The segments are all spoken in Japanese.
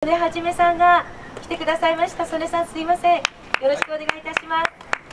曽根はじめさんが来てくださいました。曽根さん、すいません。よろしくお願いいたします。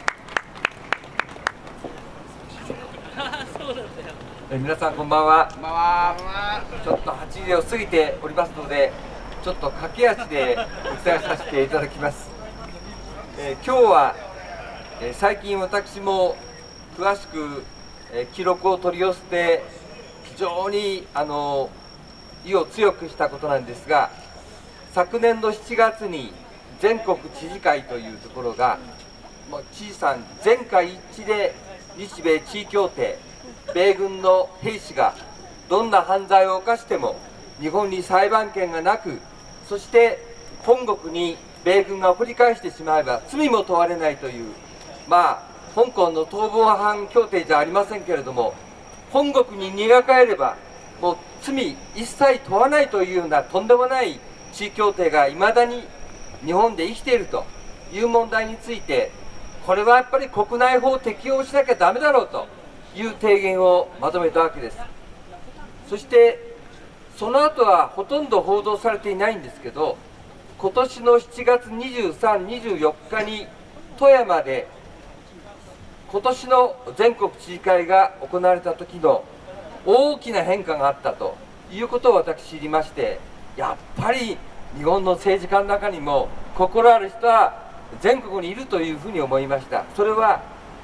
皆さんこんばんは。ちょっと8時を過ぎておりますので、ちょっと駆け足でお伝えさせていただきます。今日は、最近私も詳しく、記録を取り寄せて非常に意を強くしたことなんですが、昨年の7月に全国知事会というところが、知事さん全会一致で日米地位協定、米軍の兵士がどんな犯罪を犯しても日本に裁判権がなく、そして本国に米軍が送り返してしまえば罪も問われないという、香港の逃亡犯協定じゃありませんけれども、本国に逃げ帰ればもう罪一切問わないというようなとんでもない地位協定がいまだに日本で生きているという問題について、これはやっぱり国内法を適用しなきゃだめだろうという提言をまとめたわけです。そしてその後はほとんど報道されていないんですけど、今年の7月23、24日に富山で今年の全国知事会が行われた時の大きな変化があったということを私知りまして、やっぱり日本の政治家の中にも心ある人は全国にいるというふうに思いました。それは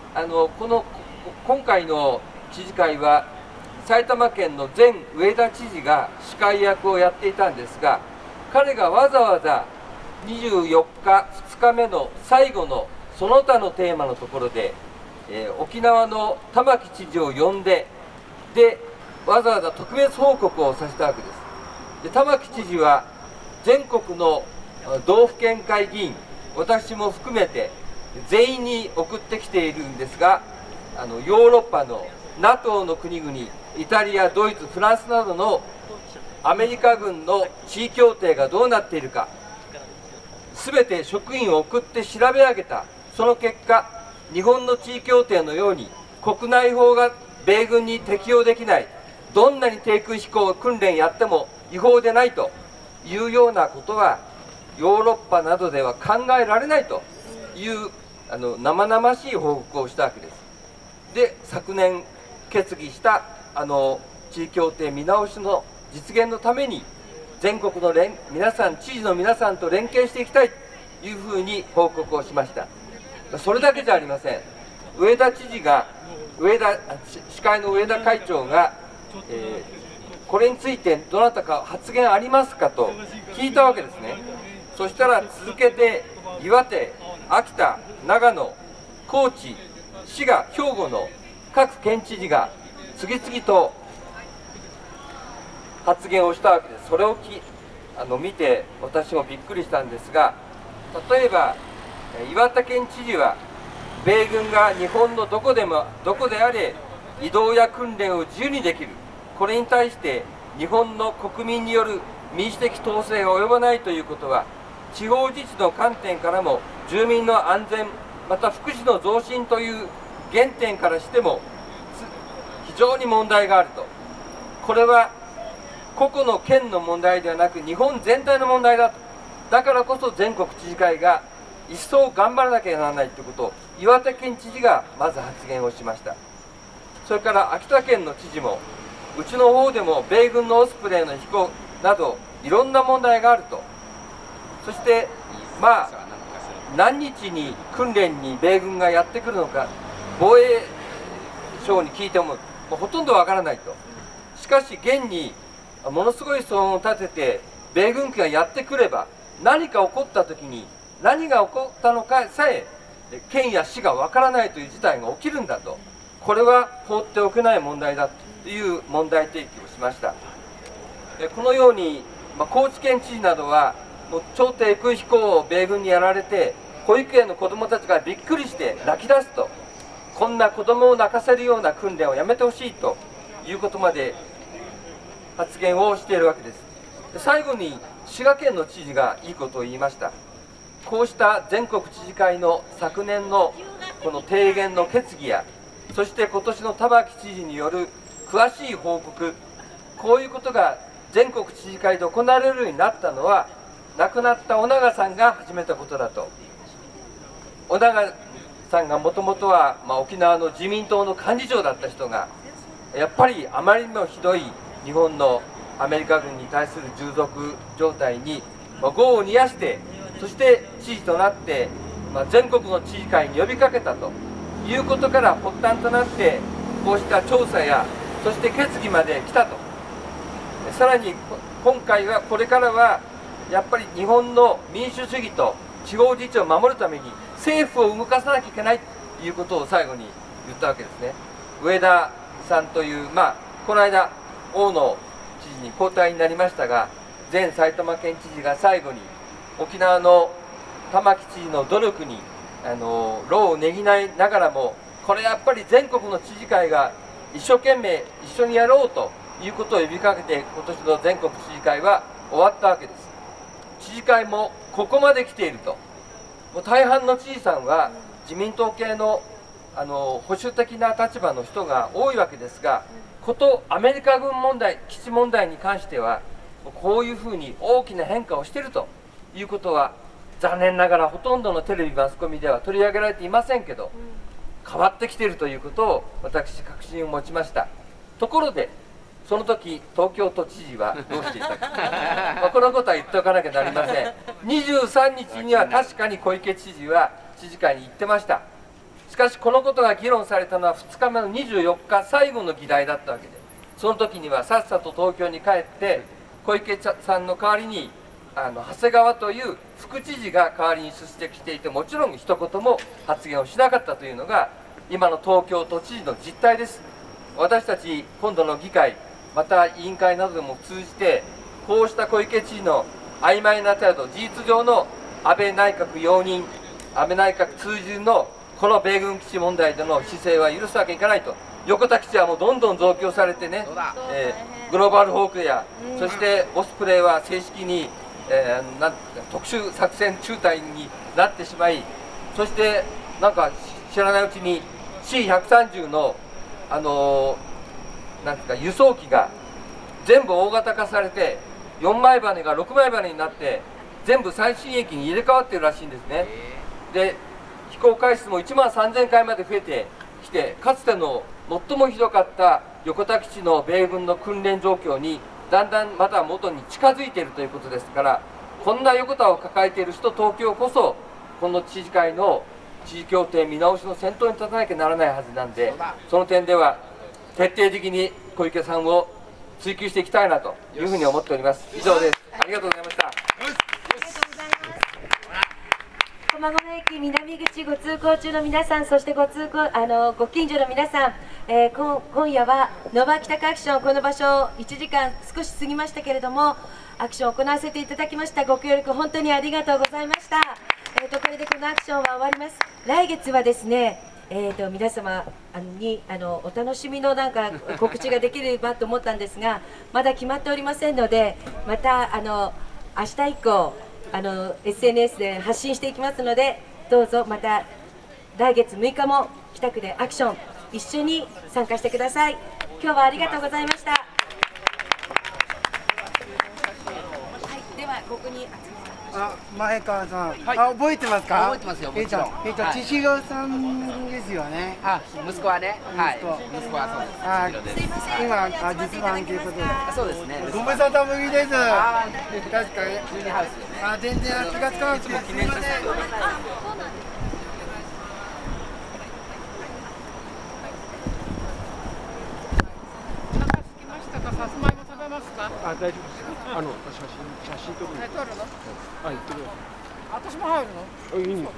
今回の知事会は埼玉県の前上田知事が司会役をやっていたんですが、彼がわざわざ24日2日目の最後のその他のテーマのところで、沖縄の玉城知事を呼んで、わざわざ特別報告をさせたわけです。玉城知事は全国の道府県会議員、私も含めて全員に送ってきているんですが、ヨーロッパの NATO の国々、イタリア、ドイツ、フランスなどのアメリカ軍の地位協定がどうなっているか、すべて職員を送って調べ上げた。その結果、日本の地位協定のように国内法が米軍に適用できない、どんなに低空飛行訓練やっても違法でないというようなことはヨーロッパなどでは考えられないという生々しい報告をしたわけです。で、昨年決議した地位協定見直しの実現のために全国の皆さん、知事の皆さんと連携していきたいというふうに報告をしました。それだけじゃありません。上田知事が司会の上田会長が、これについてどなたか発言ありますかと聞いたわけですね。そしたら続けて岩手、秋田、長野、高知、滋賀、兵庫の各県知事が次々と発言をしたわけです。それを見て私もびっくりしたんですが、例えば岩手県知事は米軍が日本のどこであれ移動や訓練を自由にできる、これに対して日本の国民による民主的統制が及ばないということは、地方自治の観点からも住民の安全、また福祉の増進という原点からしても非常に問題があると。これは個々の県の問題ではなく日本全体の問題だと。だからこそ全国知事会が一層頑張らなきゃならないということを岩手県知事がまず発言をしました。それから秋田県の知事も、うちの方でも米軍のオスプレイの飛行などいろんな問題があると。そして何日に訓練に米軍がやってくるのか防衛省に聞いてもほとんどわからないと。しかし現にものすごい騒音を立てて米軍機がやってくれば、何か起こった時に何が起こったのかさえ県や市がわからないという事態が起きるんだと。これは放っておけない問題だという問題提起をしました。このように、高知県知事などはもう超低空飛行を米軍にやられて保育園の子どもたちがびっくりして泣き出すと、こんな子どもを泣かせるような訓練をやめてほしいということまで発言をしているわけです。最後に滋賀県の知事がいいことを言いました。こうした全国知事会の昨年のこの提言の決議や、そして今年の玉城知事による詳しい報告、こういうことが全国知事会で行われるようになったのは、 亡くなった尾長さんが始めたことだと。尾長さんがもともとは、沖縄の自民党の幹事長だった人が、やっぱりあまりにもひどい日本のアメリカ軍に対する従属状態に業を煮やして、そして知事となって、全国の知事会に呼びかけたということから発端となって、こうした調査やそして決議まで来たと。さらに今回は、これからはやっぱり日本の民主主義と地方自治を守るために政府を動かさなきゃいけないということを最後に言ったわけですね。上田さんという、この間大野知事に交代になりましたが、前埼玉県知事が最後に沖縄の玉城知事の努力に労をねぎらいながらも、これやっぱり全国の知事会が一生懸命一緒にやろうということを呼びかけて、今年の全国知事会は終わったわけです。知事会もここまで来ていると。もう大半の知事さんは自民党系の保守的な立場の人が多いわけですが、アメリカ軍問題、基地問題に関してはこういうふうに大きな変化をしているということは、残念ながらほとんどのテレビマスコミでは取り上げられていませんけど、変わってきているということを私確信を持ちました。ところでその時東京都知事はどうしていたかこのことは言っておかなきゃなりません。23日には確かに小池知事は知事会に行ってました。しかしこのことが議論されたのは2日目の24日最後の議題だったわけで、その時にはさっさと東京に帰って小池さんの代わりに長谷川という副知事が代わりに出席していて、もちろん一言も発言をしなかったというのが今の東京都知事の実態です。私たち今度の議会、また委員会などでも通じて、こうした小池知事の曖昧な態度、事実上の安倍内閣容認、安倍内閣通じのこの米軍基地問題での姿勢は許すわけにいかないと。横田基地はもうどんどん増強されてね、グローバルホークや、そしてオスプレイは正式に、特殊作戦中隊になってしまい、そしてなんか知らないうちに C130 のなんていうか輸送機が全部大型化されて、4枚羽が6枚羽になって全部最新鋭機に入れ替わっているらしいんですね。で飛行回数も1万3000回まで増えてきて、かつての最もひどかった横田基地の米軍の訓練状況にだんだんまた元に近づいているということですから、こんな横田を抱えている首都東京こそこの知事会の知事協定見直しの先頭に立たなきゃならないはずなんで、その点では徹底的に小池さんを追及していきたいなというふうに思っております。以上です。ありがとうございました。 駒込駅南口ご通行中の皆さん、そしてご近所の皆さん、今夜はノバ北区アクション、この場所1時間少し過ぎましたけれども、アクションを行わせていただきました。ご協力本当にありがとうございました。これでこのアクションは終わります。来月はですね、皆様にお楽しみの告知ができればと思ったんですが、まだ決まっておりませんので、また明日以降SNS で発信していきますので、どうぞまた来月6日も北区でアクション一緒に参加してください。今日はありがとうございました。はい、ではここに前川さん、 はい、 覚えてますか？ 覚えてますよ。もちろん。 千尋さんですよね。 息子はね。はい。息子はそうです。 すいません。 今実番ということで。 そうですね。 ご無沙汰ぶりです。確かに。 ジュニハウス。 全然気がつかなくてすみません。 さつまいも食べますか？ 大丈夫です。写真撮るの。 撮るの？ はい、撮る。 私も入るの？ いいんですよ。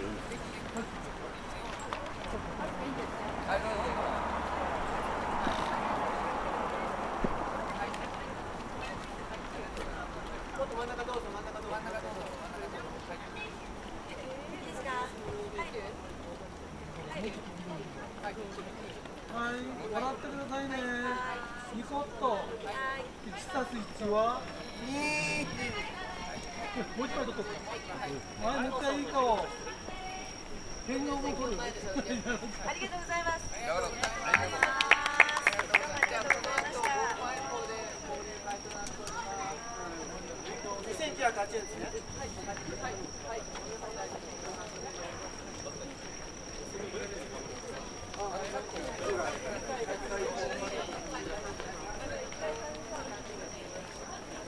はい、笑ってくださいね。ニコッと。1+1は2。もう一回撮っとく。はい、もう一回いい顔。変顔も撮る。 ありがとうございます。 2009 ちは勝ちですね。